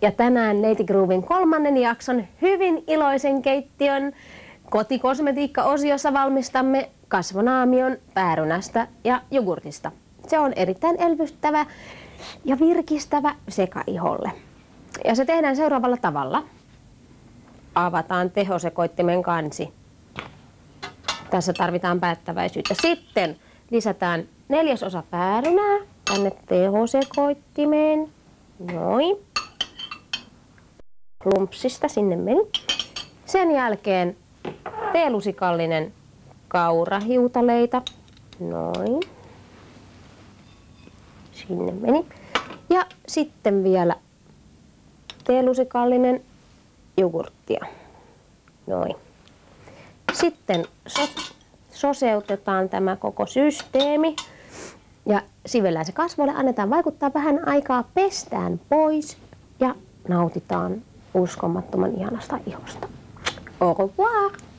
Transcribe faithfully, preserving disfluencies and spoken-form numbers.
Ja tänään Neiti Groovin kolmannen jakson hyvin iloisen keittiön kotikosmetiikka-osiossa valmistamme kasvonaamion päärynästä ja jogurtista. Se on erittäin elvyttävä ja virkistävä sekaiholle. Ja se tehdään seuraavalla tavalla. Avataan tehosekoittimen kansi. Tässä tarvitaan päättäväisyyttä. Sitten lisätään neljäsosa päärynää tänne tehosekoittimeen. Noin. Plumpsista sinne meni. Sen jälkeen teelusikallinen kaurahiutaleita. Noin. Sinne meni. Ja sitten vielä teelusikallinen jogurttia. Noin. Sitten so soseutetaan tämä koko systeemi ja sivellään se kasvoille, annetaan vaikuttaa vähän aikaa, pestään pois ja nautitaan uskomattoman ihanasta ihosta. Au revoir!